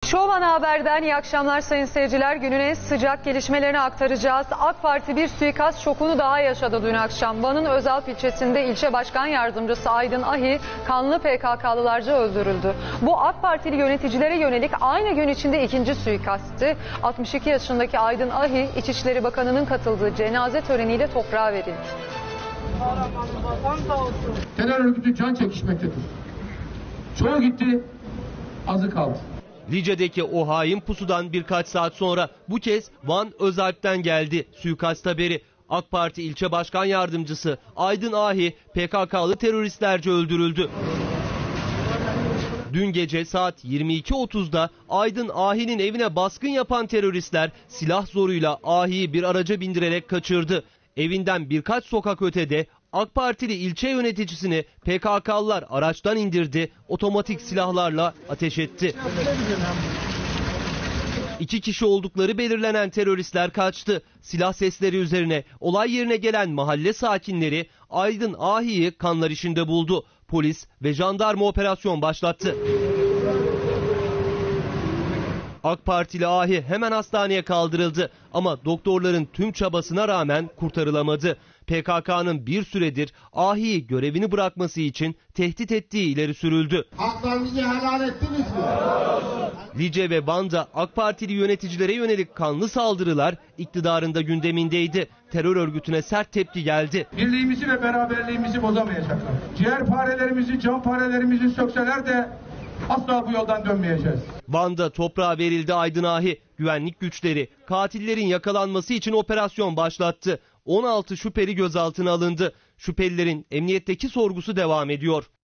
Show Ana Haber'den iyi akşamlar sayın seyirciler. Günün en sıcak gelişmelerini aktaracağız. AK Parti bir suikast şokunu daha yaşadı dün akşam. Van'ın Özalp ilçesinde ilçe başkan yardımcısı Aydın Ahi kanlı PKK'lılarca öldürüldü. Bu AK Partili yöneticilere yönelik aynı gün içinde ikinci suikasttı. 62 yaşındaki Aydın Ahi İçişleri Bakanı'nın katıldığı cenaze töreniyle toprağa verildi. Terör örgütü can çekişmektedir. Çoğu gitti, azı kaldı. Lice'deki o hain pusudan birkaç saat sonra bu kez Van Özalp'ten geldi suikast haberi. AK Parti ilçe başkan yardımcısı Aydın Ahi PKK'lı teröristlerce öldürüldü. Dün gece saat 22.30'da Aydın Ahi'nin evine baskın yapan teröristler silah zoruyla Ahi'yi bir araca bindirerek kaçırdı. Evinden birkaç sokak ötede AK Partili ilçe yöneticisini PKK'lılar araçtan indirdi, otomatik silahlarla ateş etti. 2 kişi oldukları belirlenen teröristler kaçtı. Silah sesleri üzerine olay yerine gelen mahalle sakinleri Aydın Ahi'yi kanlar içinde buldu. Polis ve jandarma operasyon başlattı. AK Partili Ahi hemen hastaneye kaldırıldı ama doktorların tüm çabasına rağmen kurtarılamadı. PKK'nın bir süredir Ahi'yi görevini bırakması için tehdit ettiği ileri sürüldü. Haklarınızı helal ettiniz mi? Lice ve Van'da AK Partili yöneticilere yönelik kanlı saldırılar iktidarında gündemindeydi. Terör örgütüne sert tepki geldi. Birliğimizi ve beraberliğimizi bozamayacaklar. Ciğerparelerimizi, canparelerimizi sökseler de asla bu yoldan dönmeyeceğiz. Van'da toprağa verildi Aydın Ahi. Güvenlik güçleri katillerin yakalanması için operasyon başlattı. 16 şüpheli gözaltına alındı. Şüphelilerin emniyetteki sorgusu devam ediyor.